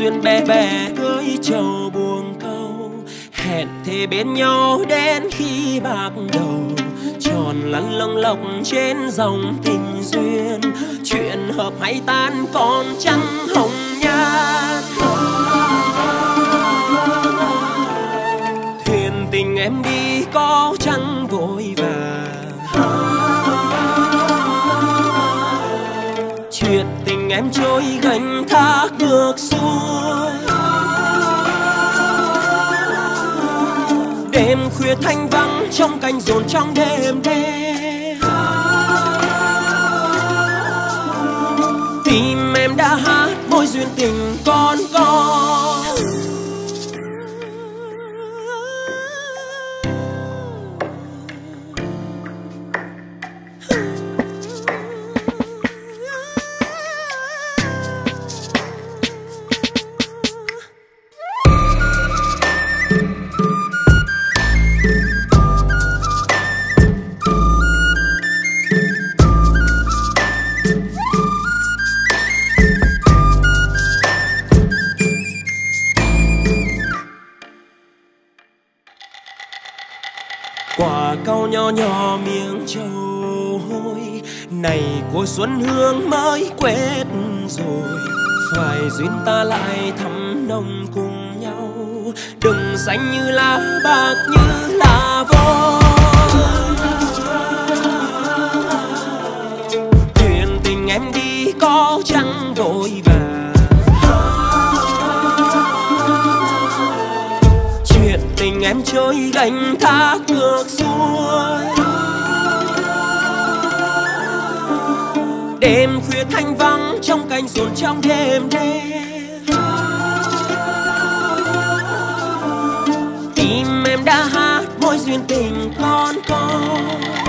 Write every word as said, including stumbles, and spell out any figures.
duyên bé bé cưới trầu buông câu, hẹn thề bên nhau đến khi bạc đầu, tròn lăn lông lộc trên dòng tình duyên. Chuyện hợp hay tan còn trăng hồng nhan, thuyền tình em đi có trăng vội vàng, chuyện tình em trôi gánh thác ngược xuôi. Đêm khuya thanh vắng trong cánh rộn trong đêm đêm, tim em đã hát mối duyên tình con con. Quả cau nho nhỏ miếng trôi, này của xuân hương mới quét rồi. Phải duyên ta lại thắm nồng cùng nhau, đừng xanh như lá bạc như là vôi. Chuyện tình em đi có trăng vội vàng, chuyện tình em trôi gánh thác ngược xuôi. Đêm khuya thanh vắng trong cánh rộn trong đêm đêm, tim em đã hát mối duyên tình con con.